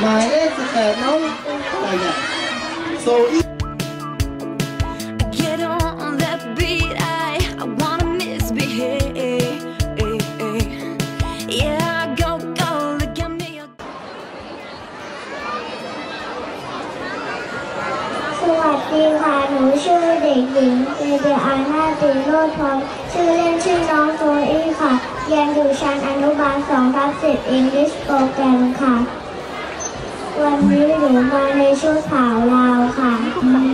หมายเลข18น้องอะไรเนี่ยโซอี้ Get on that beat, I wanna misbehave. Yeah, go, look at me. สวัสดีค่ะหนูชื่อเด็กหญิงเอเดียอาน่าติโรจน์พรชื่อเล่นชื่อน้องโซอี้ค่ะเรียนอยู่ชั้นอนุบาล2/10 English Program ค่ะวันนี้หนูมาในชุดขาวลาวค่ะ